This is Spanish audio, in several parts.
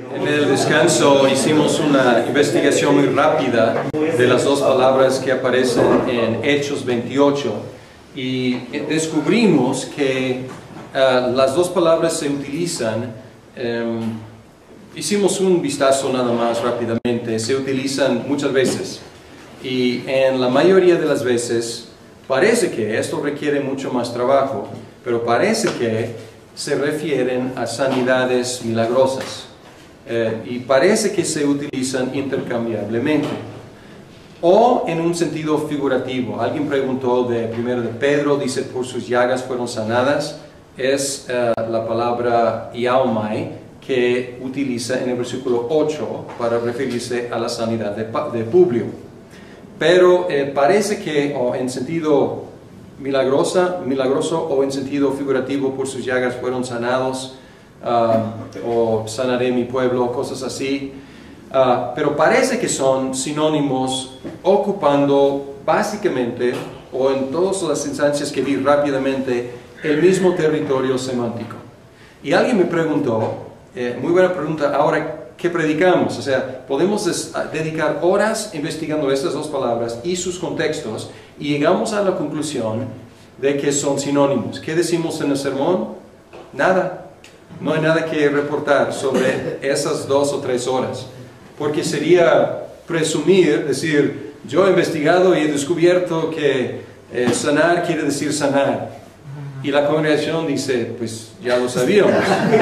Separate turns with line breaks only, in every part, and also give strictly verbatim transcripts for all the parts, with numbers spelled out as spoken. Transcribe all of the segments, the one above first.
En el descanso hicimos una investigación muy rápida de las dos palabras que aparecen en Hechos veintiocho y descubrimos que uh, las dos palabras se utilizan, um, hicimos un vistazo nada más rápidamente, se utilizan muchas veces y en la mayoría de las veces parece que esto requiere mucho más trabajo, pero parece que se refieren a sanidades milagrosas. Eh, y parece que se utilizan intercambiablemente o en un sentido figurativo. Alguien preguntó de primero de Pedro, dice por sus llagas fueron sanadas, es eh, la palabra iaomai que utiliza en el versículo ocho para referirse a la sanidad de, de Publio, pero eh, parece que o en sentido milagrosa, milagroso o en sentido figurativo, por sus llagas fueron sanados, Uh, o sanaré mi pueblo, cosas así, uh, pero parece que son sinónimos ocupando básicamente, o en todas las instancias que vi rápidamente, el mismo territorio semántico. Y alguien me preguntó, eh, muy buena pregunta, ahora, ¿qué predicamos? O sea, podemos dedicar horas investigando estas dos palabras y sus contextos y llegamos a la conclusión de que son sinónimos. ¿Qué decimos en el sermón? Nada. No hay nada que reportar sobre esas dos o tres horas, porque sería presumir, decir, yo he investigado y he descubierto que eh, sanar quiere decir sanar. Y la congregación dice, pues ya lo sabíamos,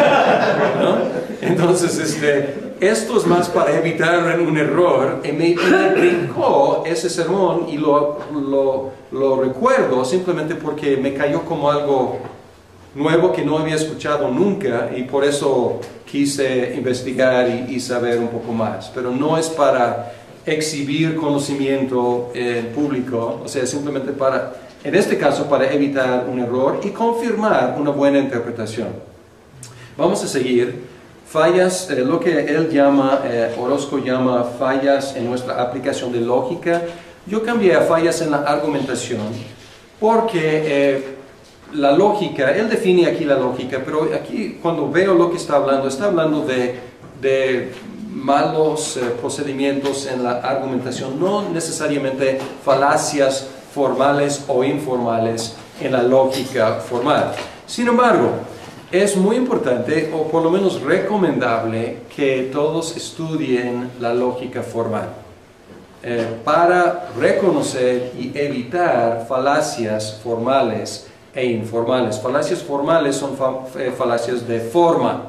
¿no? Entonces, este, esto es más para evitar un error, y me, me brincó ese sermón y lo, lo, lo recuerdo simplemente porque me cayó como algo nuevo que no había escuchado nunca y por eso quise investigar y, y saber un poco más. Pero no es para exhibir conocimiento en público, o sea, simplemente para, en este caso, para evitar un error y confirmar una buena interpretación. Vamos a seguir. Fallas, eh, lo que él llama, eh, Orozco llama fallas en nuestra aplicación de lógica. Yo cambié a fallas en la argumentación porque eh, la lógica, él define aquí la lógica, pero aquí cuando veo lo que está hablando, está hablando de, de malos eh, procedimientos en la argumentación, no necesariamente falacias formales o informales en la lógica formal. Sin embargo, es muy importante, o por lo menos recomendable, que todos estudien la lógica formal eh, para reconocer y evitar falacias formales e informales. Falacias formales son fa eh, falacias de forma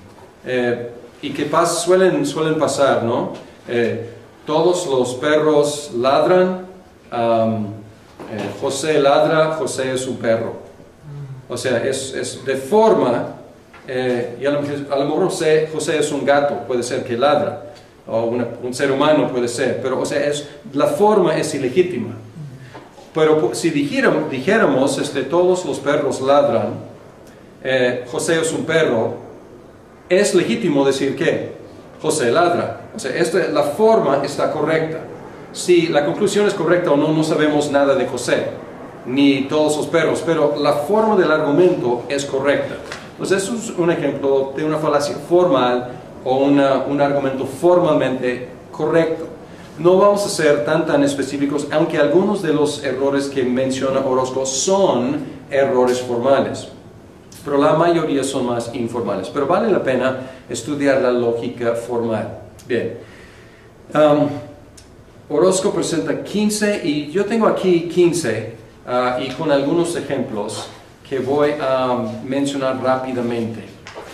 eh, y que pas suelen, suelen pasar, ¿no? Eh, todos los perros ladran, um, eh, José ladra, José es un perro. O sea, es, es de forma, eh, y a lo, a lo mejor José, José es un gato, puede ser que ladra, o una, un ser humano puede ser, pero o sea, es, la forma es ilegítima. Pero si dijéramos, dijéramos este, todos los perros ladran, eh, José es un perro, es legítimo decir que José ladra. O sea, esta, la forma está correcta. Si la conclusión es correcta o no, no sabemos nada de José, ni todos los perros, pero la forma del argumento es correcta. Entonces, eso es un ejemplo de una falacia formal o una, un argumento formalmente correcto. No vamos a ser tan tan específicos, aunque algunos de los errores que menciona Orozco son errores formales, pero la mayoría son más informales. Pero vale la pena estudiar la lógica formal. Bien, um, Orozco presenta quince, y yo tengo aquí quince, uh, y con algunos ejemplos que voy a mencionar rápidamente.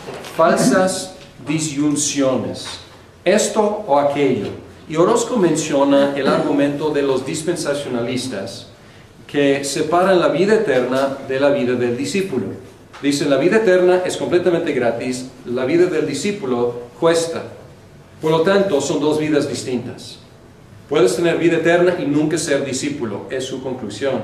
Falsas disyunciones, esto o aquello. Y Orozco menciona el argumento de los dispensacionalistas que separan la vida eterna de la vida del discípulo. Dice, la vida eterna es completamente gratis, la vida del discípulo cuesta. Por lo tanto, son dos vidas distintas. Puedes tener vida eterna y nunca ser discípulo, es su conclusión.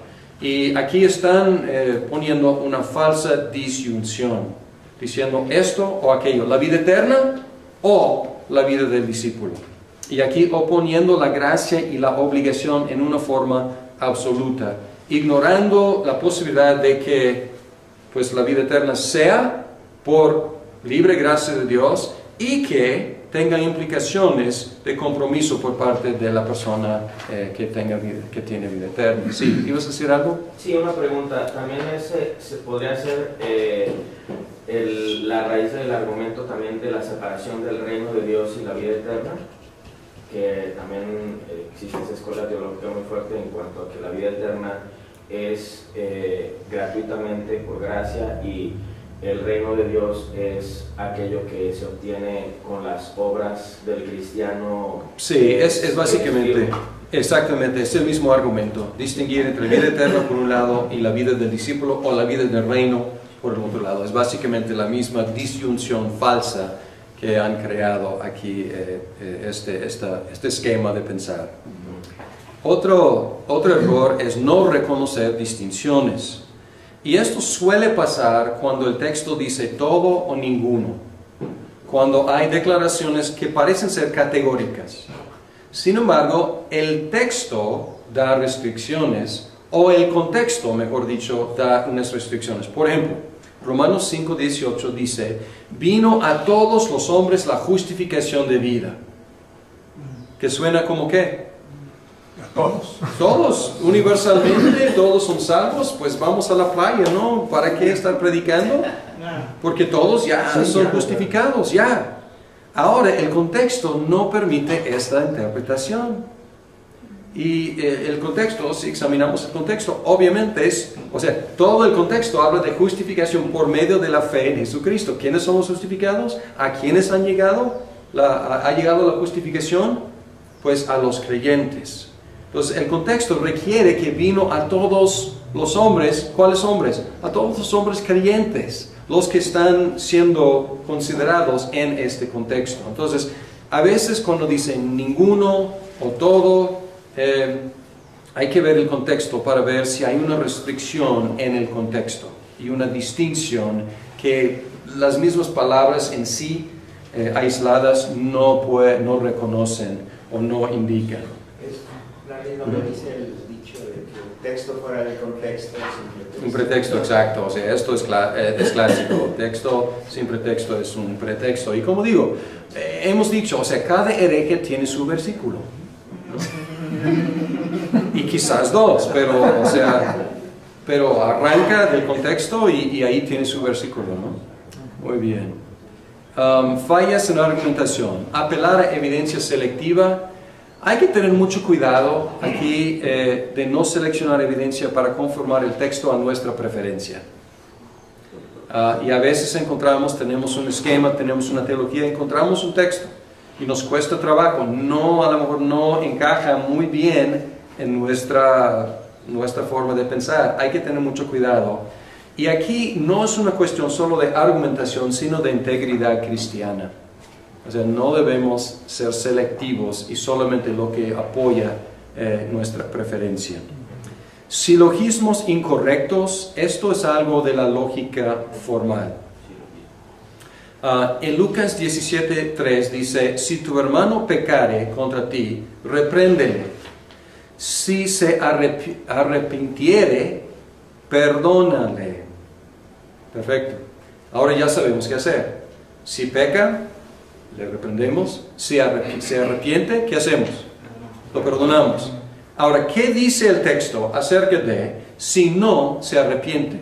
Y aquí están eh, poniendo una falsa disyunción, diciendo esto o aquello, la vida eterna o la vida del discípulo. Y aquí oponiendo la gracia y la obligación en una forma absoluta, ignorando la posibilidad de que pues, la vida eterna sea por libre gracia de Dios y que tenga implicaciones de compromiso por parte de la persona eh, que, tenga vida, que tiene vida eterna. ¿Sí? ¿Ibas a decir algo?
Sí, una pregunta. También ese, se podría ser eh, el, la raíz del argumento también de la separación del reino de Dios y la vida eterna, que también eh, existe esa escuela teológica muy fuerte en cuanto a que la vida eterna es eh, gratuitamente por gracia y el reino de Dios es aquello que se obtiene con las obras del cristiano.
Sí, es, es básicamente, exactamente, es el mismo argumento. Distinguir entre vida eterna por un lado y la vida del discípulo o la vida del reino por el otro lado. Es básicamente la misma disyunción falsa que han creado aquí eh, este, esta, este esquema de pensar. Otro, otro error es no reconocer distinciones. Y esto suele pasar cuando el texto dice todo o ninguno, cuando hay declaraciones que parecen ser categóricas. Sin embargo, el texto da restricciones, o el contexto, mejor dicho, da unas restricciones. Por ejemplo, Romanos cinco dieciocho dice, vino a todos los hombres la justificación de vida. ¿Que suena como qué?
Todos.
Todos, universalmente, todos son salvos, pues vamos a la playa, ¿no? ¿Para qué estar predicando? Porque todos ya son justificados, ya. Ahora, el contexto no permite esta interpretación. Y eh, el contexto, si examinamos el contexto, obviamente es, o sea, todo el contexto habla de justificación por medio de la fe en Jesucristo. ¿Quiénes somos justificados? ¿A quiénes han llegado? La, ha llegado la justificación? Pues a los creyentes. Entonces, el contexto requiere que vino a todos los hombres. ¿Cuáles hombres? A todos los hombres creyentes, los que están siendo considerados en este contexto. Entonces, a veces cuando dicen ninguno o todo, eh, hay que ver el contexto para ver si hay una restricción en el contexto y una distinción que las mismas palabras en sí, eh, aisladas, no, puede, no reconocen o no indican.
Lo que dice el dicho de que el texto fuera del contexto es
un pretexto, exacto. O sea, esto es, eh, es clásico. Texto sin pretexto es un pretexto. Y como digo, eh, hemos dicho, o sea, cada hereje tiene su versículo, ¿no? Y quizás dos, pero, o sea, pero arranca del contexto y, y ahí tiene su versículo, ¿no? Muy bien. Um, fallas en argumentación. Apelar a evidencia selectiva. Hay que tener mucho cuidado aquí eh, de no seleccionar evidencia para conformar el texto a nuestra preferencia. Uh, y a veces encontramos, tenemos un esquema, tenemos una teología, encontramos un texto y nos cuesta trabajo, no, a lo mejor no encaja muy bien en nuestra, nuestra forma de pensar. Hay que tener mucho cuidado. Y aquí no es una cuestión solo de argumentación, sino de integridad cristiana. O sea, no debemos ser selectivos y solamente lo que apoya eh, nuestra preferencia. Silogismos incorrectos, esto es algo de la lógica formal. Uh, en Lucas diecisiete tres dice, si tu hermano pecare contra ti, repréndele. Si se arrep arrepintiere, perdónale. Perfecto. Ahora ya sabemos qué hacer. Si peca, le reprendemos. Si arrep se arrepiente, ¿qué hacemos? Lo perdonamos. Ahora, ¿qué dice el texto acerca de si no se arrepiente?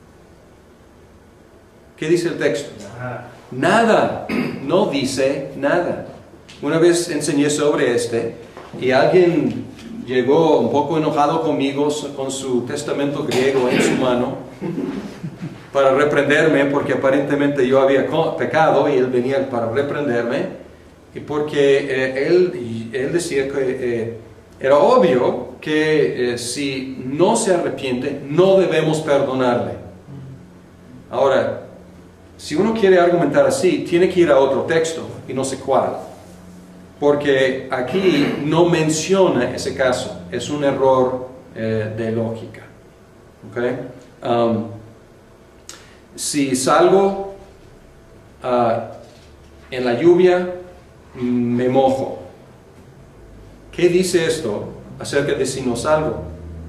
¿Qué dice el texto? Nada. No dice nada. Una vez enseñé sobre este y alguien llegó un poco enojado conmigo con su testamento griego en su mano para reprenderme porque aparentemente yo había pecado y él venía para reprenderme y porque eh, él, él decía que eh, era obvio que eh, si no se arrepiente no debemos perdonarle. Ahora, si uno quiere argumentar así, tiene que ir a otro texto y no sé cuál, porque aquí no menciona ese caso, es un error eh, de lógica. ¿Okay? Um, si salgo uh, en la lluvia, me mojo. ¿Qué dice esto acerca de si no salgo?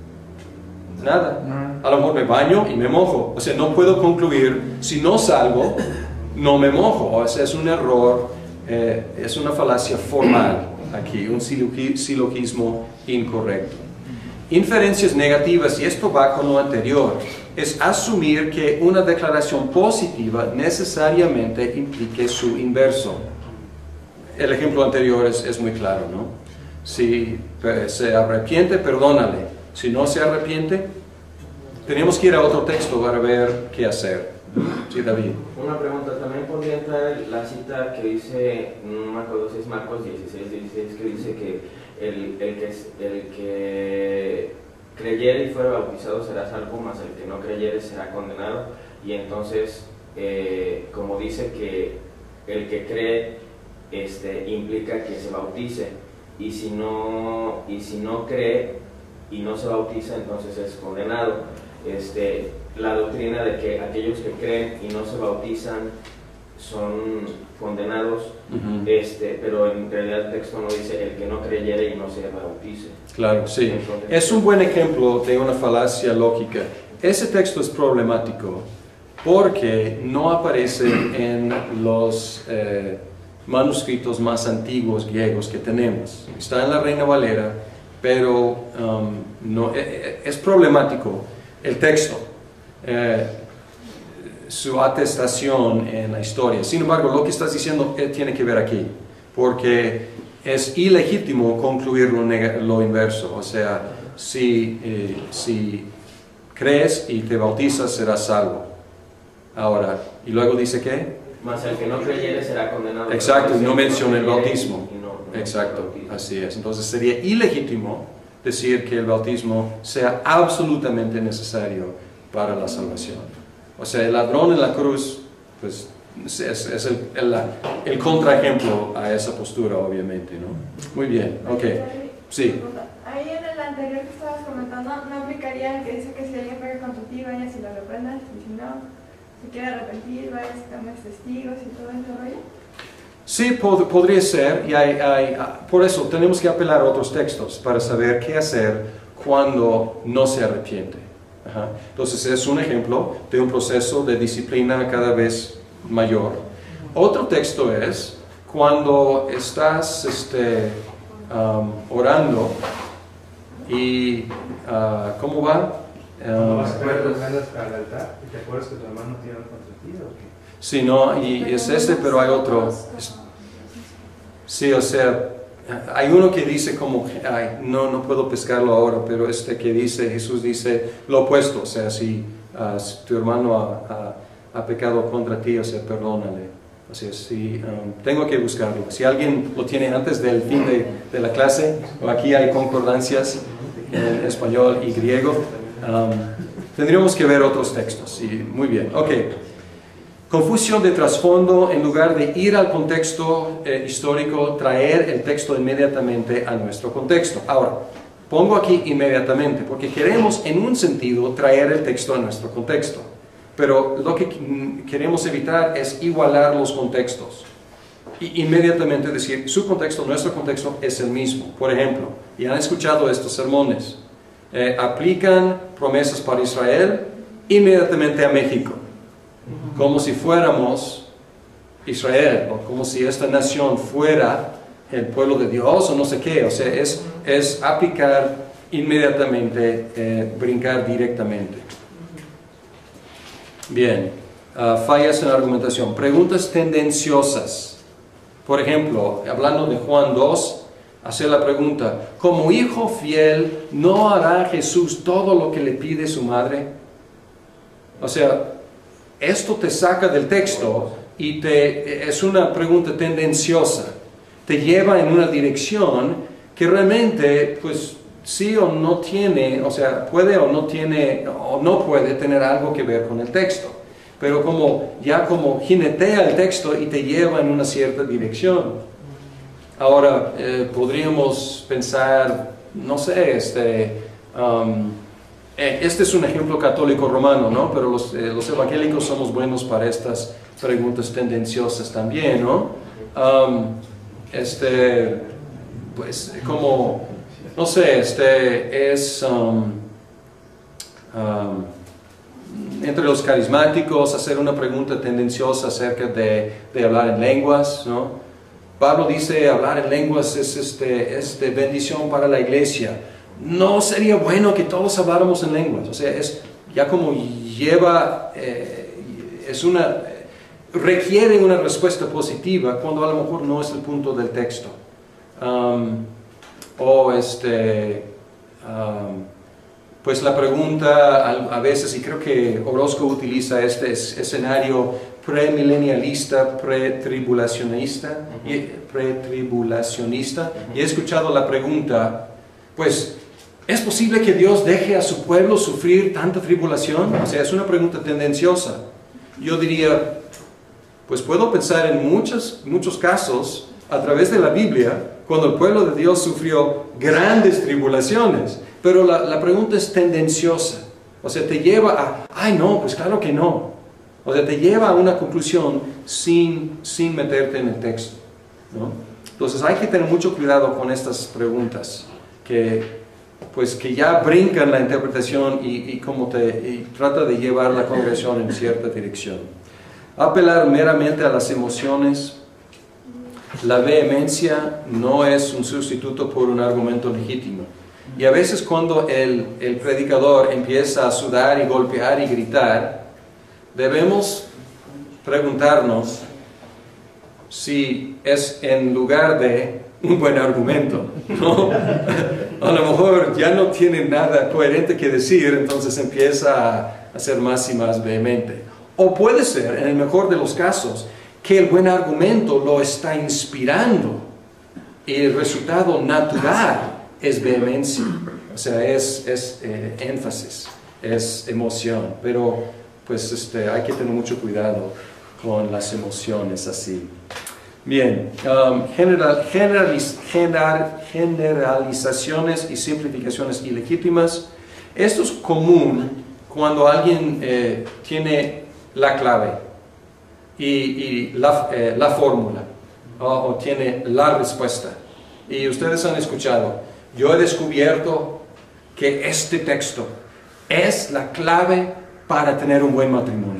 Nada. A lo mejor me baño y me mojo. O sea, no puedo concluir, si no salgo, no me mojo. O sea, es un error Eh, es una falacia formal aquí, un silogismo incorrecto. Inferencias negativas, y esto va con lo anterior, es asumir que una declaración positiva necesariamente implique su inverso. El ejemplo anterior es, es muy claro, ¿no? Si se arrepiente, perdónale. Si no se arrepiente, tenemos que ir a otro texto para ver qué hacer. Sí, David.
Una pregunta, también podría entrar la cita que dice, no me acuerdo si es Marcos dieciséis, dieciséis, que dice que el, el, que el que creyere y fuera bautizado será salvo, mas el que no creyere será condenado. Y entonces, eh, como dice que el que cree este, implica que se bautice, y si no, y si no cree y no se bautiza, entonces es condenado. Este, la doctrina de que aquellos que creen y no se bautizan son condenados, uh-huh. este, pero en realidad el texto no dice el que no creyere y no se bautice. Claro,
sí. Entonces, es un buen ejemplo de una falacia lógica. Ese texto es problemático porque no aparece en los eh, manuscritos más antiguos griegos que tenemos. Está en la Reina Valera, pero um, no, es problemático el texto, eh, su atestación en la historia. Sin embargo, lo que estás diciendo eh, tiene que ver aquí, porque es ilegítimo concluir lo, lo inverso. O sea, si, eh, si crees y te bautizas, serás salvo. Ahora, y luego dice que
más el que no creyere será condenado.
Exacto, no menciona el bautismo. No, no Exacto, así es. Entonces sería ilegítimo decir que el bautismo sea absolutamente necesario para la salvación. O sea, el ladrón en la cruz, pues, es, es el, el, el contraejemplo a esa postura, obviamente, ¿no? Muy bien, ok. Sí.
Ahí en el anterior que estabas comentando, ¿no aplicaría el que dice que si alguien pega contra ti, vayas y lo reprendas? Y si no, si quiere arrepentir, vayas y tomes testigos y todo ese rollo.
Sí, pod podría ser, y hay, hay, por eso tenemos que apelar a otros textos para saber qué hacer cuando no se arrepiente. Ajá. Entonces es un ejemplo de un proceso de disciplina cada vez mayor. Otro texto es cuando estás este, um, orando y uh, ¿cómo va?
¿Cómo vas a ver los ganas al altar y te acuerdas que tu hermano tiene algo contra ti o qué?
Sí, no, y es este, pero hay otro. Sí, o sea, hay uno que dice como, ay, no, no puedo pescarlo ahora, pero este que dice, Jesús dice lo opuesto, o sea, si, uh, si tu hermano ha, ha, ha pecado contra ti, o sea, perdónale. O sea, si, um, tengo que buscarlo. Si alguien lo tiene antes del fin de, de la clase, o aquí hay concordancias en español y griego, um, tendríamos que ver otros textos. Y, muy bien, ok. Confusión de trasfondo, en lugar de ir al contexto eh, histórico, traer el texto inmediatamente a nuestro contexto. Ahora, pongo aquí inmediatamente, porque queremos en un sentido traer el texto a nuestro contexto. Pero lo que queremos evitar es igualar los contextos. Y inmediatamente decir, su contexto, nuestro contexto es el mismo. Por ejemplo, y han escuchado estos sermones, eh, aplican promesas para Israel inmediatamente a México. Como si fuéramos Israel, o como si esta nación fuera el pueblo de Dios, o no sé qué. O sea, es, es aplicar inmediatamente, eh, brincar directamente. Bien, uh, fallas en la argumentación. Preguntas tendenciosas. Por ejemplo, hablando de Juan dos, hacer la pregunta, ¿como hijo fiel no hará Jesús todo lo que le pide su madre? O sea, esto te saca del texto y te, es una pregunta tendenciosa. Te lleva en una dirección que realmente, pues, sí o no tiene, o sea, puede o no tiene, o no puede tener algo que ver con el texto. Pero como, ya como jinetea el texto y te lleva en una cierta dirección. Ahora, eh, podríamos pensar, no sé, este... Um, Este es un ejemplo católico romano, ¿no? Pero los, eh, los evangélicos somos buenos para estas preguntas tendenciosas también, ¿no? Um, este, pues, como, no sé, este es, um, um, entre los carismáticos, hacer una pregunta tendenciosa acerca de, de hablar en lenguas, ¿no? Pablo dice hablar en lenguas es, este, es de bendición para la iglesia. No sería bueno que todos habláramos en lenguas. O sea, es ya como lleva, eh, es una, requiere una respuesta positiva cuando a lo mejor no es el punto del texto. Um, o este, um, pues la pregunta a, a veces, y creo que Orozco utiliza este es, escenario premilenialista, pretribulacionista, uh-huh. y, pretribulacionista, uh-huh. y he escuchado la pregunta, pues, ¿es posible que Dios deje a su pueblo sufrir tanta tribulación? O sea, es una pregunta tendenciosa. Yo diría, pues puedo pensar en muchos, muchos casos a través de la Biblia, cuando el pueblo de Dios sufrió grandes tribulaciones, pero la, la pregunta es tendenciosa. O sea, te lleva a, ay no, pues claro que no. O sea, te lleva a una conclusión sin, sin meterte en el texto, ¿no? Entonces hay que tener mucho cuidado con estas preguntas, que, pues, que ya brincan la interpretación y, y, como te, y trata de llevar la congregación en cierta dirección. Apelar meramente a las emociones. La vehemencia no es un sustituto por un argumento legítimo. Y a veces cuando el, el predicador empieza a sudar y golpear y gritar, debemos preguntarnos si es en lugar de un buen argumento, ¿no? A lo mejor ya no tiene nada coherente que decir, entonces empieza a ser más y más vehemente. O puede ser, en el mejor de los casos, que el buen argumento lo está inspirando y el resultado natural es vehemencia, o sea, es, es eh, énfasis, es emoción, pero pues este, hay que tener mucho cuidado con las emociones así. Bien, um, general, generaliz, general, generalizaciones y simplificaciones ilegítimas. Esto es común cuando alguien eh, tiene la clave y, y la, eh, la fórmula o, o tiene la respuesta. Y ustedes han escuchado, yo he descubierto que este texto es la clave para tener un buen matrimonio.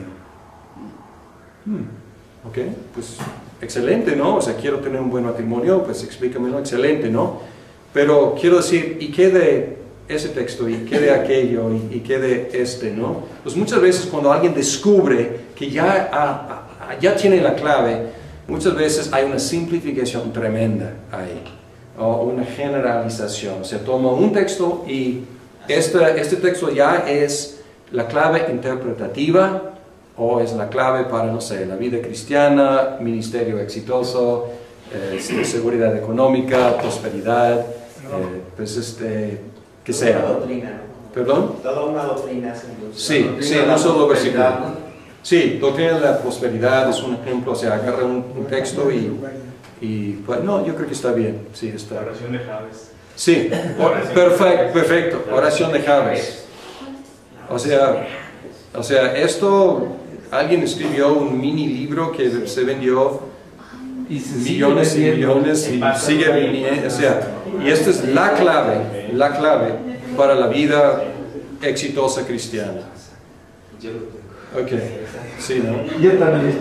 Hmm, ok, pues excelente, ¿no? O sea, quiero tener un buen matrimonio, pues explícamelo, excelente, ¿no? Pero quiero decir, ¿y qué de ese texto? ¿Y qué de aquello? ¿Y, y qué de este, no? Pues muchas veces cuando alguien descubre que ya, ah, ah, ya tiene la clave, muchas veces hay una simplificación tremenda ahí, o una generalización. O sea, toma un texto y este, este texto ya es la clave interpretativa, o es la clave para, no sé, la vida cristiana, ministerio exitoso, eh, seguridad económica, prosperidad, eh, pues este, que sea.
Toda una doctrina, ¿no?
¿Perdón?
Toda una doctrina.
Sí, sí, no solo versículo. Sí, doctrina de la prosperidad es un ejemplo, o sea, agarra un, un texto y, y, pues, no, yo creo que está bien, sí, está.
La oración de Javes.
Sí, perfecto, perfecto, oración de Javes. O sea, o sea, esto, alguien escribió un mini libro que se vendió
y se
millones y millones y sigue viniendo, o sea, y esta es la clave, la clave para la vida exitosa cristiana. Ok, sí, ¿no?
Yo también.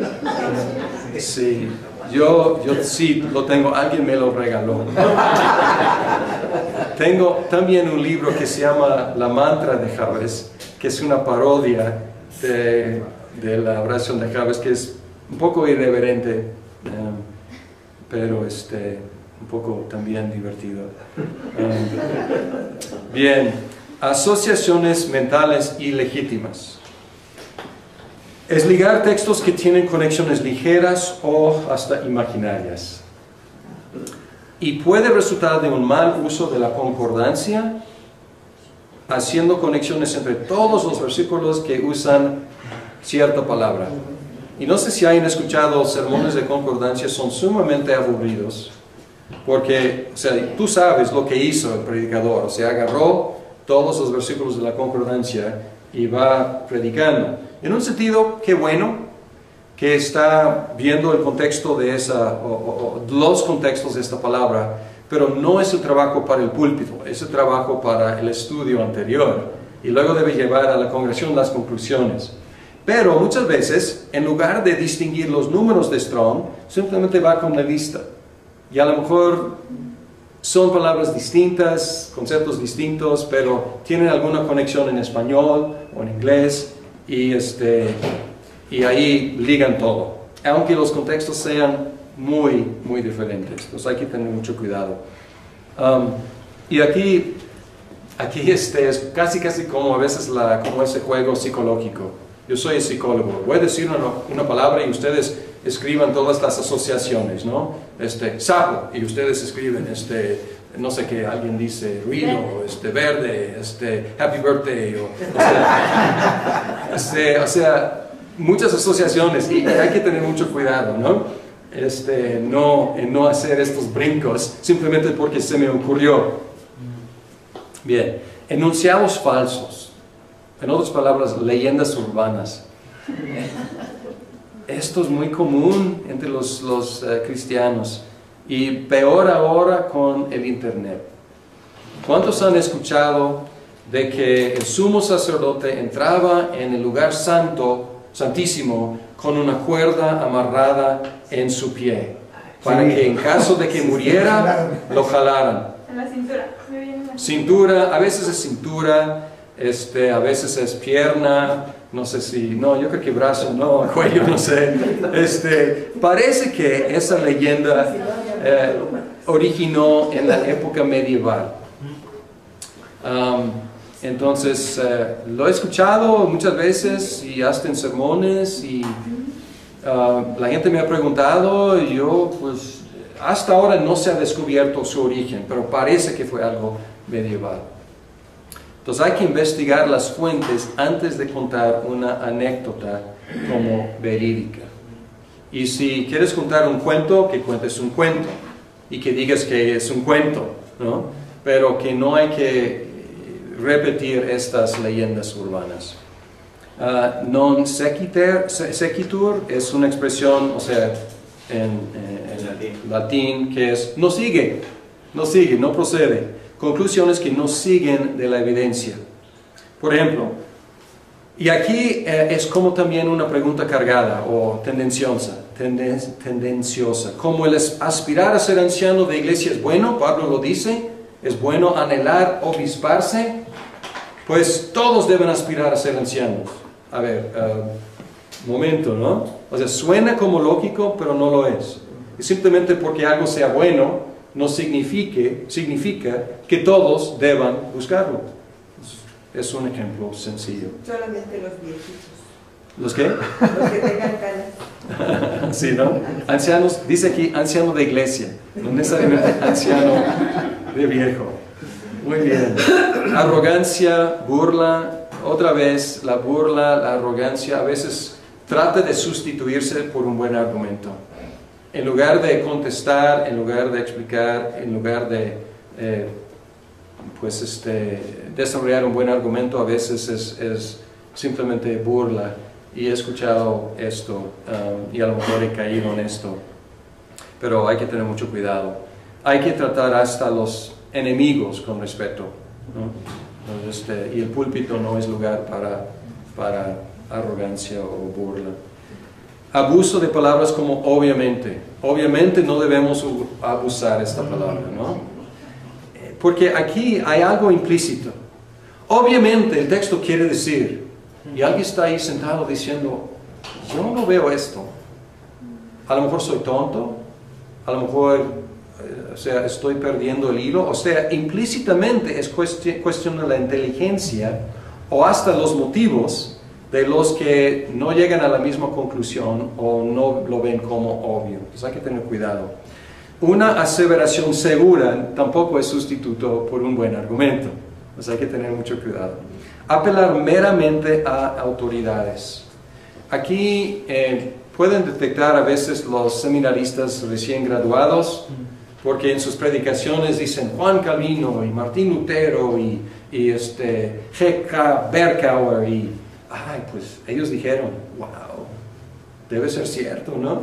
Sí, yo, yo sí lo tengo, alguien me lo regaló. Tengo también un libro que se llama La Mantra de Javes, que es una parodia de, de la oración de Javes, que es un poco irreverente, um, pero este, un poco también divertido. Um, bien, asociaciones mentales ilegítimas. Es ligar textos que tienen conexiones ligeras o hasta imaginarias. Y puede resultar de un mal uso de la concordancia, haciendo conexiones entre todos los versículos que usan cierta palabra. Y no sé si hayan escuchado sermones de concordancia, son sumamente aburridos, porque, o sea, tú sabes lo que hizo el predicador, o sea, agarró todos los versículos de la concordancia y va predicando. En un sentido, qué bueno que está viendo el contexto de esa, o, o, o los contextos de esta palabra, pero no es el trabajo para el púlpito, es el trabajo para el estudio anterior, y luego debe llevar a la congregación las conclusiones. Pero muchas veces, en lugar de distinguir los números de Strong, simplemente va con la lista. Y a lo mejor son palabras distintas, conceptos distintos, pero tienen alguna conexión en español o en inglés, y, este, y ahí ligan todo. Aunque los contextos sean muy, muy diferentes. Entonces hay que tener mucho cuidado. Um, y aquí, aquí este, es casi, casi como a veces la, como ese juego psicológico. Yo soy el psicólogo. Voy a decir una, una palabra y ustedes escriban todas las asociaciones, ¿no? Este, sapo, y ustedes escriben, este, no sé qué, alguien dice ruido, este, verde, este, happy birthday, o, o, sea, este, o sea, muchas asociaciones, y hay que tener mucho cuidado, ¿no? Este, no, en no hacer estos brincos simplemente porque se me ocurrió. Bien, enunciados falsos, en otras palabras, leyendas urbanas. Esto es muy común entre los, los uh, cristianos, y peor ahora con el internet. ¿Cuántos han escuchado de que el sumo sacerdote entraba en el lugar santo, santísimo, con una cuerda amarrada en su pie, para
Sí.
que en caso de que muriera, lo jalaran?
En la cintura. Me viene en la
Cintura, a veces es cintura, este, a veces es pierna, no sé si, no, yo creo que brazo, no, cuello, no sé. Este, parece que esa leyenda eh, originó en la época medieval. Um, entonces, eh, lo he escuchado muchas veces y hasta en sermones, y uh, la gente me ha preguntado, y yo pues hasta ahora no se ha descubierto su origen, pero parece que fue algo medieval. Entonces hay que investigar las fuentes antes de contar una anécdota como verídica. Y si quieres contar un cuento, que cuentes un cuento y que digas que es un cuento, ¿no? Pero que no hay que repetir estas leyendas urbanas. Uh, non sequitur, sequitur es una expresión, o sea, en, en, en latín. latín, que es no sigue, no sigue, no procede. Conclusiones que no siguen de la evidencia. Por ejemplo, y aquí eh, es como también una pregunta cargada o tendenciosa, tenden, tendenciosa. Como el aspirar a ser anciano de iglesia es bueno, Pablo lo dice, es bueno anhelar obisparse, pues todos deben aspirar a ser ancianos. A ver, uh, momento, ¿no? O sea, suena como lógico, pero no lo es. Y simplemente porque algo sea bueno, no signifique, significa que todos deban buscarlo. Es un ejemplo sencillo.
Solamente los viejitos.
¿Los qué?
Los que tengan canas.
Sí, ¿no? Ancianos, dice aquí anciano de iglesia, no necesariamente anciano de viejo. Muy bien. Arrogancia, burla, otra vez la burla, la arrogancia a veces trata de sustituirse por un buen argumento. En lugar de contestar, en lugar de explicar, en lugar de eh, pues este, desarrollar un buen argumento, a veces es, es simplemente burla. Y he escuchado esto um, y a lo mejor he caído en esto. Pero hay que tener mucho cuidado. Hay que tratar hasta los enemigos con respeto, ¿no? Este, y el púlpito no es lugar para, para arrogancia o burla. Abuso de palabras como obviamente. Obviamente no debemos abusar esta palabra, ¿no? Porque aquí hay algo implícito. Obviamente el texto quiere decir, y alguien está ahí sentado diciendo, yo no veo esto. A lo mejor soy tonto, a lo mejor, eh, o sea, estoy perdiendo el hilo. O sea, implícitamente es cuestión, cuestión de la inteligencia o hasta los motivos de los que no llegan a la misma conclusión o no lo ven como obvio. Entonces hay que tener cuidado. Una aseveración segura tampoco es sustituto por un buen argumento. Entonces hay que tener mucho cuidado. Apelar meramente a autoridades. Aquí eh, pueden detectar a veces los seminaristas recién graduados, porque en sus predicaciones dicen Juan Calvino y Martín Lutero y, y este, G K Berkauer y ay, pues ellos dijeron, wow, debe ser cierto, ¿no?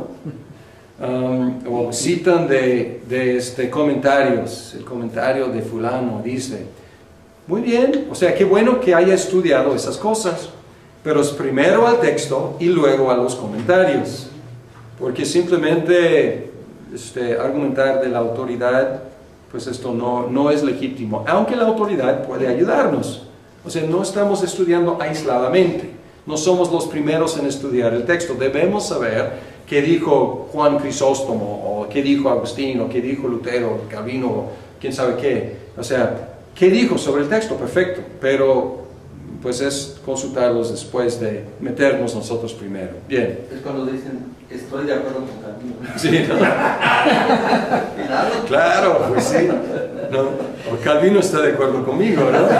Um, o citan de, de este, comentarios, el comentario de fulano dice, muy bien, o sea, qué bueno que haya estudiado esas cosas, pero es primero al texto y luego a los comentarios, porque simplemente este, argumentar de la autoridad, pues esto no, no es legítimo, aunque la autoridad puede ayudarnos. O sea, no estamos estudiando aisladamente, no somos los primeros en estudiar el texto, debemos saber qué dijo Juan Crisóstomo, o qué dijo Agustín, o qué dijo Lutero, Calvino, quién sabe qué. O sea, qué dijo sobre el texto, perfecto, pero pues es consultarlos después de meternos nosotros primero. Bien.
Es cuando dicen, estoy de acuerdo con Calvino.
Sí, ¿no? Claro, pues sí. ¿No? O Calvino está de acuerdo conmigo, ¿no?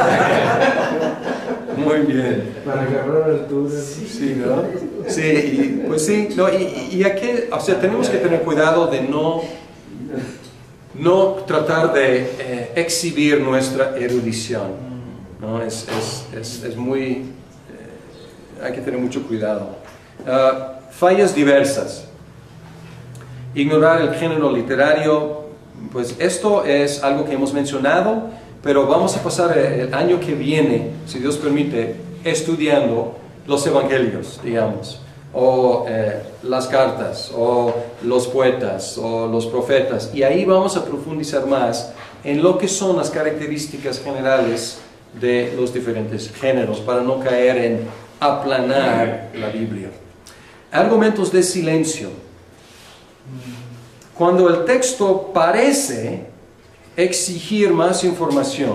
Muy bien.
Para agarrar altura.
Sí, ¿no? Sí, y, pues sí, no, y, y aquí, o sea, tenemos que tener cuidado de no, no tratar de eh, exhibir nuestra erudición, ¿no? Es, es, es, es muy, eh, hay que tener mucho cuidado. Uh, fallas diversas. Ignorar el género literario, pues esto es algo que hemos mencionado, pero vamos a pasar el año que viene, si Dios permite, estudiando los evangelios, digamos, o eh, las cartas, o los poetas, o los profetas, y ahí vamos a profundizar más en lo que son las características generales de los diferentes géneros, para no caer en aplanar la Biblia. Argumentos de silencio. Cuando el texto parece exigir más información,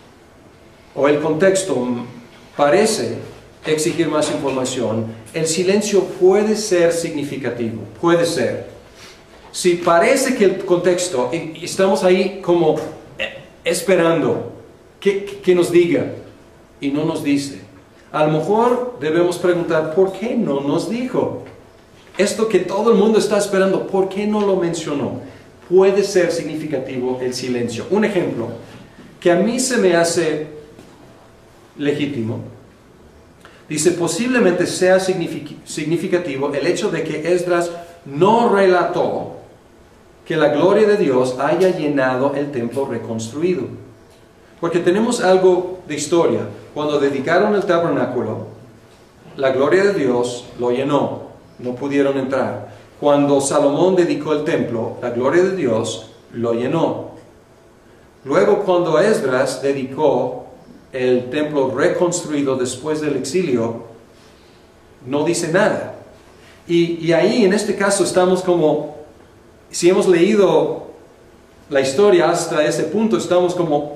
o el contexto parece exigir más información, el silencio puede ser significativo, puede ser. Si parece que el contexto, y estamos ahí como esperando que, que nos diga, y no nos dice, a lo mejor debemos preguntar, ¿por qué no nos dijo? Esto que todo el mundo está esperando, ¿por qué no lo mencionó? Puede ser significativo el silencio. Un ejemplo que a mí se me hace legítimo, dice, posiblemente sea significativo el hecho de que Esdras no relató que la gloria de Dios haya llenado el templo reconstruido. Porque tenemos algo de historia. Cuando dedicaron el tabernáculo, la gloria de Dios lo llenó, no pudieron entrar. Cuando Salomón dedicó el templo, la gloria de Dios lo llenó. Luego, cuando Esdras dedicó el templo reconstruido después del exilio, no dice nada. Y, y ahí, en este caso, estamos como, si hemos leído la historia hasta ese punto, estamos como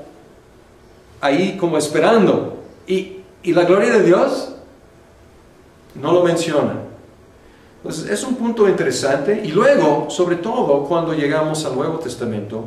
ahí como esperando. Y, y la gloria de Dios no lo menciona. Entonces, es un punto interesante. Y luego, sobre todo, cuando llegamos al Nuevo Testamento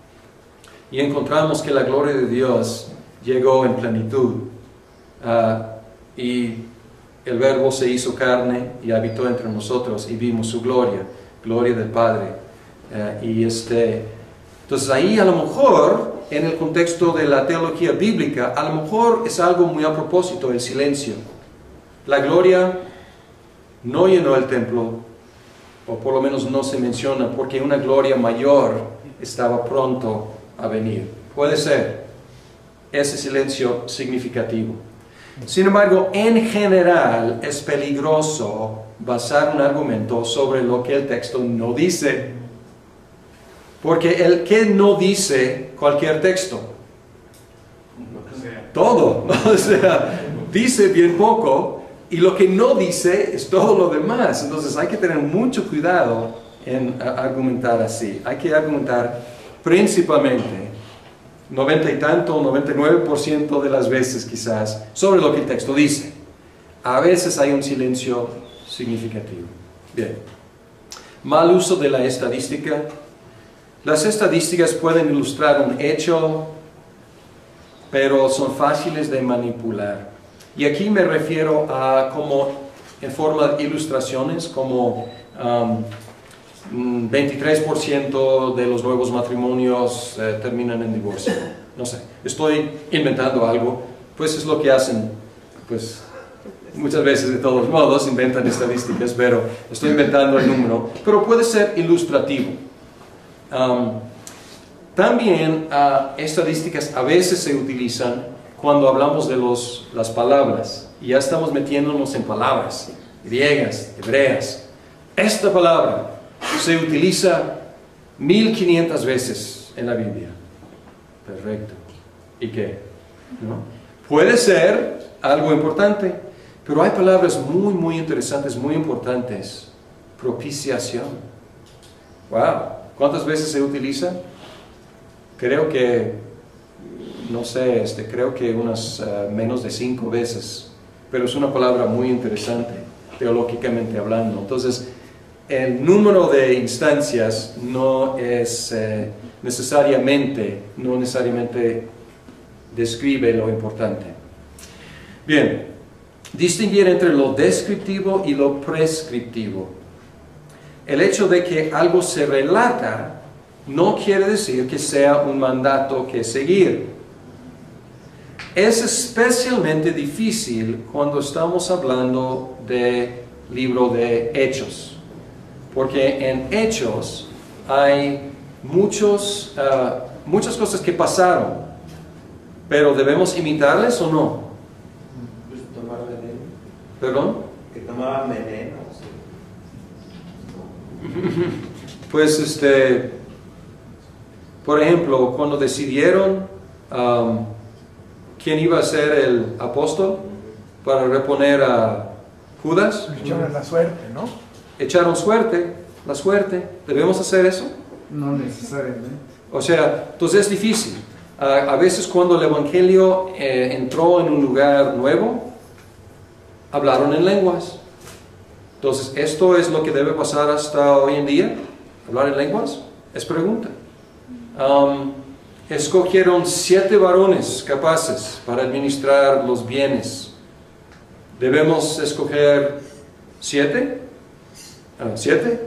y encontramos que la gloria de Dios llegó en plenitud, uh, y el Verbo se hizo carne y habitó entre nosotros y vimos su gloria, gloria del Padre. Uh, y este, entonces ahí a lo mejor, en el contexto de la teología bíblica, a lo mejor es algo muy a propósito, el silencio. La gloria no llenó el templo, o por lo menos no se menciona, porque una gloria mayor estaba pronto a venir. Puede ser ese silencio significativo. Sin embargo, en general es peligroso basar un argumento sobre lo que el texto no dice. Porque el que no dice cualquier texto, todo, o sea, dice bien poco, y lo que no dice es todo lo demás. Entonces hay que tener mucho cuidado en argumentar así. Hay que argumentar principalmente, noventa y tanto, noventa y nueve por ciento de las veces quizás, sobre lo que el texto dice. A veces hay un silencio significativo. Bien. Mal uso de la estadística. Las estadísticas pueden ilustrar un hecho, pero son fáciles de manipular. Y aquí me refiero a como en forma de ilustraciones, como um, veintitrés por ciento de los nuevos matrimonios eh, terminan en divorcio. No sé, estoy inventando algo, pues es lo que hacen, pues muchas veces de todos modos inventan estadísticas, pero estoy inventando el número, pero puede ser ilustrativo. Um, también uh, estadísticas a veces se utilizan cuando hablamos de los, las palabras, y ya estamos metiéndonos en palabras griegas, hebreas. Esta palabra se utiliza mil quinientas veces en la Biblia. Perfecto. ¿Y qué? ¿No? Puede ser algo importante, pero hay palabras muy, muy interesantes, muy importantes. Propiciación. Wow. ¿Cuántas veces se utiliza? Creo que, no sé, este, creo que unas uh, menos de cinco veces. Pero es una palabra muy interesante, teológicamente hablando. Entonces, el número de instancias no es eh, necesariamente, no necesariamente describe lo importante. Bien, distinguir entre lo descriptivo y lo prescriptivo. El hecho de que algo se relata no quiere decir que sea un mandato que seguir. Es especialmente difícil cuando estamos hablando de libro de Hechos. Porque en Hechos hay muchos, uh, muchas cosas que pasaron, pero ¿debemos imitarles o no?
Pues tomar veneno.
¿Perdón?
Que tomaban veneno. Sí.
Pues, este, por ejemplo, cuando decidieron um, quién iba a ser el apóstol para reponer a Judas,
Echaron la suerte, ¿no?
echaron suerte, la suerte. ¿Debemos hacer eso?
No necesariamente.
O sea, entonces es difícil. Uh, a veces cuando el Evangelio eh, entró en un lugar nuevo, hablaron en lenguas. Entonces, ¿esto es lo que debe pasar hasta hoy en día? ¿Hablar en lenguas? Es pregunta. Um, escogieron siete varones capaces para administrar los bienes. ¿Debemos escoger siete? Uh, ¿Siete?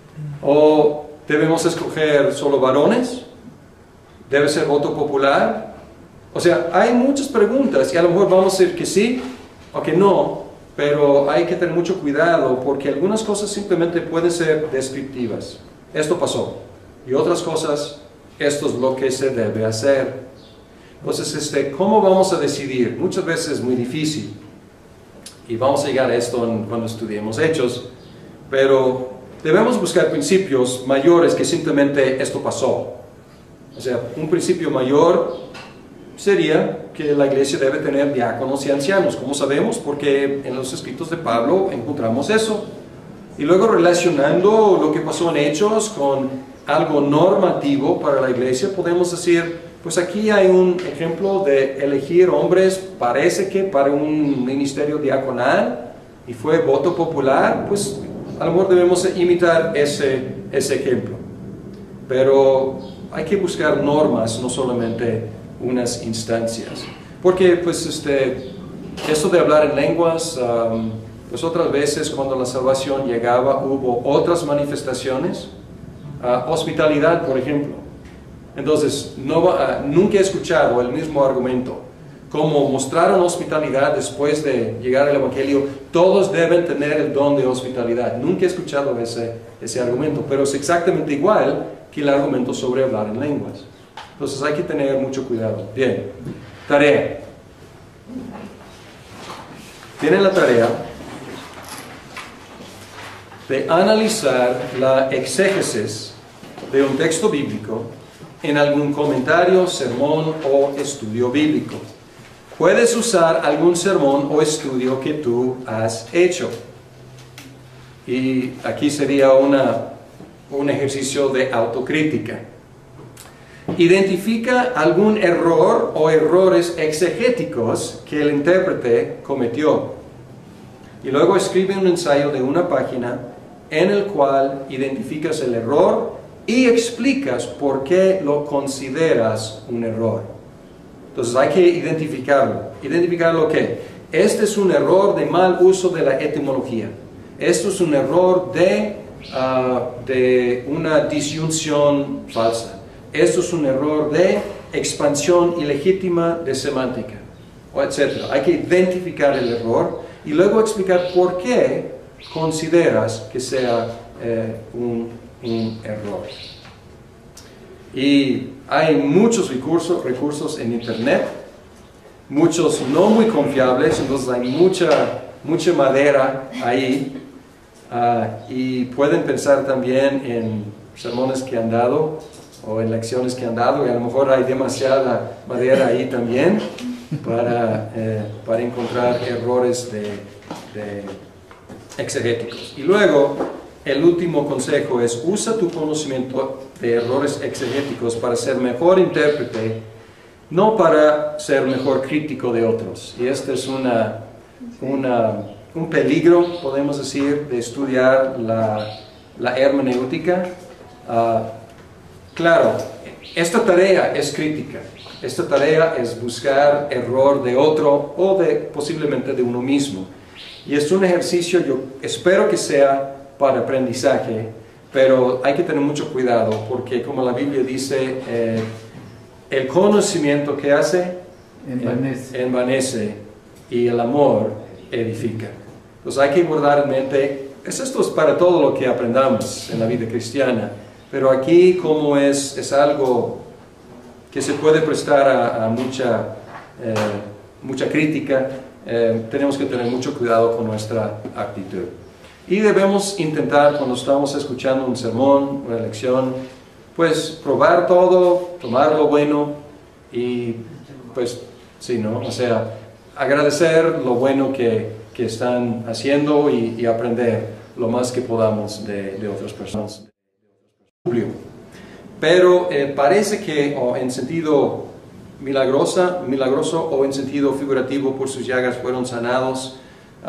¿O debemos escoger solo varones? ¿Debe ser voto popular? O sea, hay muchas preguntas y a lo mejor vamos a decir que sí o que no, pero hay que tener mucho cuidado porque algunas cosas simplemente pueden ser descriptivas. Esto pasó. Y otras cosas, esto es lo que se debe hacer. Entonces, este, ¿cómo vamos a decidir? Muchas veces es muy difícil. Y vamos a llegar a esto en, cuando estudiemos Hechos. Pero debemos buscar principios mayores que simplemente esto pasó. O sea, un principio mayor sería que la iglesia debe tener diáconos y ancianos. ¿Cómo sabemos? Porque en los escritos de Pablo encontramos eso. Y luego relacionando lo que pasó en Hechos con algo normativo para la iglesia, podemos decir, pues aquí hay un ejemplo de elegir hombres, parece que para un ministerio diaconal, y fue voto popular, pues a lo mejor debemos imitar ese, ese ejemplo. Pero hay que buscar normas, no solamente unas instancias. Porque pues este, esto de hablar en lenguas, um, pues otras veces cuando la salvación llegaba hubo otras manifestaciones, uh, hospitalidad por ejemplo. Entonces, no, uh, nunca he escuchado el mismo argumento. Como mostraron hospitalidad después de llegar al Evangelio, todos deben tener el don de hospitalidad. Nunca he escuchado ese, ese argumento, pero es exactamente igual que el argumento sobre hablar en lenguas. Entonces hay que tener mucho cuidado. Bien, tarea. Tienen la tarea de analizar la exégesis de un texto bíblico en algún comentario, sermón o estudio bíblico. Puedes usar algún sermón o estudio que tú has hecho. Y aquí sería una, un ejercicio de autocrítica. Identifica algún error o errores exegéticos que el intérprete cometió. Y luego escribe un ensayo de una página en el cual identificas el error y explicas por qué lo consideras un error. Entonces hay que identificarlo. ¿Identificar lo que? Este es un error de mal uso de la etimología. Esto es un error de, uh, de una disyunción falsa. Esto es un error de expansión ilegítima de semántica, etcétera. Hay que identificar el error y luego explicar por qué consideras que sea eh, un, un error. Y hay muchos recursos, recursos en internet muchos no muy confiables, entonces hay mucha, mucha madera ahí. Uh, y pueden pensar también en sermones que han dado o en lecciones que han dado, y a lo mejor hay demasiada madera ahí también para, eh, para encontrar errores de, de exegéticos. Y luego, el último consejo es: usa tu conocimiento de errores exegéticos para ser mejor intérprete, no para ser mejor crítico de otros. Y este es una, una, un peligro, podemos decir, de estudiar la, la hermenéutica. Uh, claro, esta tarea es crítica, esta tarea es buscar error de otro o de, posiblemente de uno mismo. Y es un ejercicio, yo espero que sea para aprendizaje, pero hay que tener mucho cuidado, porque como la Biblia dice, eh, el conocimiento que hace
envanece.
envanece y el amor edifica. Entonces hay que guardar en mente, esto es para todo lo que aprendamos en la vida cristiana, pero aquí como es, es algo que se puede prestar a, a mucha, eh, mucha crítica, eh, tenemos que tener mucho cuidado con nuestra actitud. Y debemos intentar, cuando estamos escuchando un sermón, una lección, pues probar todo, tomar lo bueno y pues sí, ¿no? O sea, agradecer lo bueno que, que están haciendo y, y aprender lo más que podamos de, de otras personas. Pero eh, parece que o en sentido milagrosa, milagroso o en sentido figurativo, por sus llagas fueron sanados,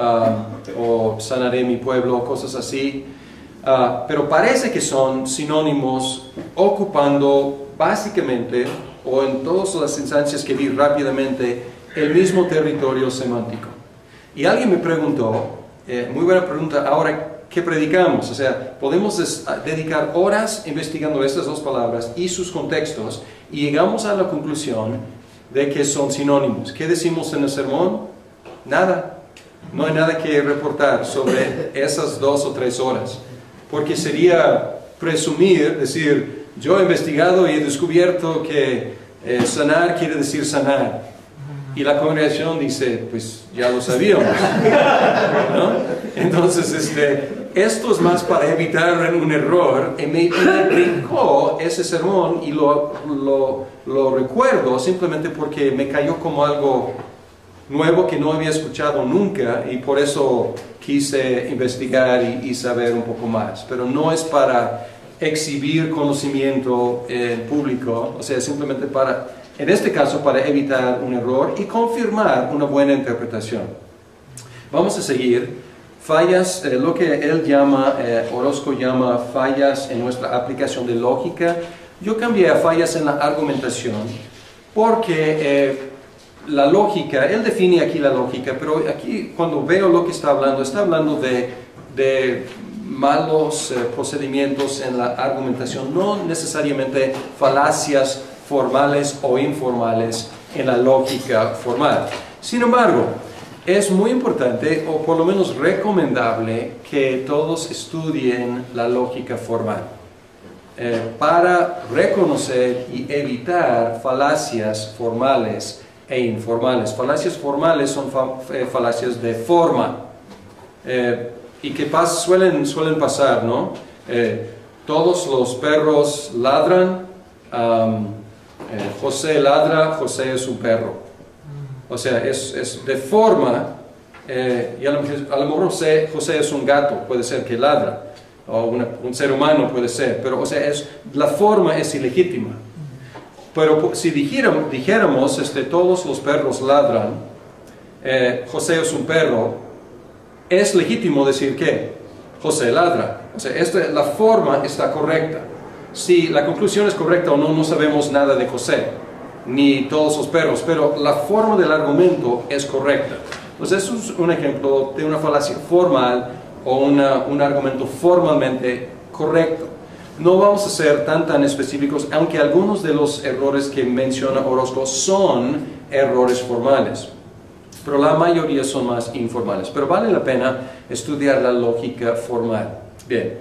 uh, o sanaré mi pueblo, cosas así. Uh, pero parece que son sinónimos ocupando básicamente, o en todas las instancias que vi rápidamente, el mismo territorio semántico. Y alguien me preguntó, eh, muy buena pregunta, ahora, ¿qué predicamos? O sea, podemos dedicar horas investigando estas dos palabras y sus contextos y llegamos a la conclusión de que son sinónimos. ¿Qué decimos en el sermón? Nada. No hay nada que reportar sobre esas dos o tres horas. Porque sería presumir, decir, yo he investigado y he descubierto que eh, sanar quiere decir sanar. Y la congregación dice, pues ya lo sabíamos, ¿no? Entonces, este, esto es más para evitar un error. Y me, me brincó ese sermón y lo, lo, lo recuerdo simplemente porque me cayó como algo nuevo que no había escuchado nunca y por eso quise investigar y, y saber un poco más. Pero no es para exhibir conocimiento en público, o sea, simplemente para, en este caso, para evitar un error y confirmar una buena interpretación. Vamos a seguir. Fallas, eh, lo que él llama, eh, Orozco llama fallas en nuestra aplicación de lógica. Yo cambié a fallas en la argumentación porque eh, la lógica, él define aquí la lógica, pero aquí cuando veo lo que está hablando, está hablando de, de malos eh, procedimientos en la argumentación, no necesariamente falacias formales o informales en la lógica formal. Sin embargo, es muy importante, o por lo menos recomendable, que todos estudien la lógica formal eh, para reconocer y evitar falacias formales e informales. Falacias formales son fa eh, falacias de forma eh, y que pas suelen, suelen pasar, ¿no? Eh, todos los perros ladran, um, eh, José ladra, José es un perro. O sea, es, es de forma, eh, y a lo, a lo mejor José, José es un gato, puede ser que ladra, o una, un ser humano puede ser, pero o sea, es, la forma es ilegítima. Pero si dijéramos, dijéramos este, todos los perros ladran, eh, José es un perro, es legítimo decir que José ladra. O sea, esta, la forma está correcta. Si la conclusión es correcta o no, no sabemos nada de José, ni todos los perros, pero la forma del argumento es correcta. Entonces, eso es un ejemplo de una falacia formal o una, un argumento formalmente correcto. No vamos a ser tan tan específicos, aunque algunos de los errores que menciona Orozco son errores formales, pero la mayoría son más informales. Pero vale la pena estudiar la lógica formal. Bien.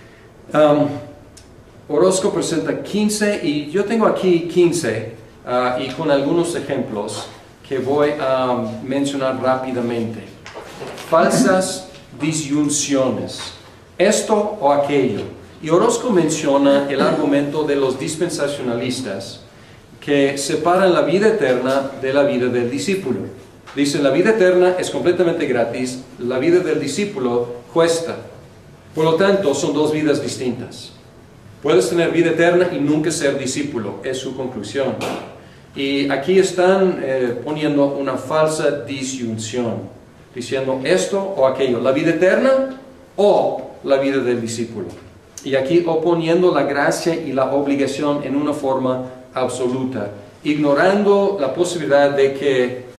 Um, Orozco presenta quince, y yo tengo aquí quince, uh, y con algunos ejemplos que voy a mencionar rápidamente. Falsas disyunciones, esto o aquello. Y Orozco menciona el argumento de los dispensacionalistas que separan la vida eterna de la vida del discípulo. Dicen, la vida eterna es completamente gratis, la vida del discípulo cuesta. Por lo tanto, son dos vidas distintas. Puedes tener vida eterna y nunca ser discípulo, es su conclusión. Y aquí están eh, poniendo una falsa disyunción, diciendo esto o aquello, la vida eterna o la vida del discípulo. Y aquí oponiendo la gracia y la obligación en una forma absoluta, ignorando la posibilidad de que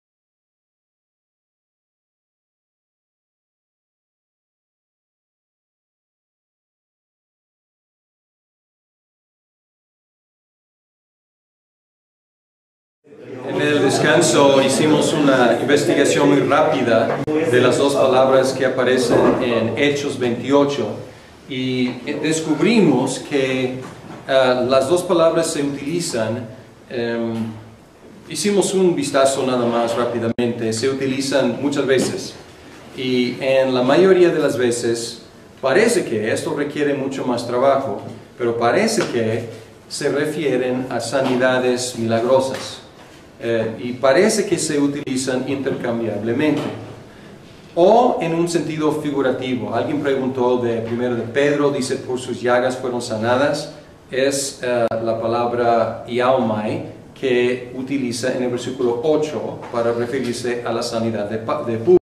en el descanso hicimos una investigación muy rápida de las dos palabras que aparecen en Hechos veintiocho y descubrimos que uh, las dos palabras se utilizan, um, hicimos un vistazo nada más rápidamente, se utilizan muchas veces y en la mayoría de las veces parece que esto requiere mucho más trabajo, pero parece que se refieren a sanidades milagrosas. Eh, y parece que se utilizan intercambiablemente o en un sentido figurativo. Alguien preguntó de primero de Pedro, dice por sus llagas fueron sanadas, es eh, la palabra iaomai que utiliza en el versículo ocho para referirse a la sanidad de, de Pú.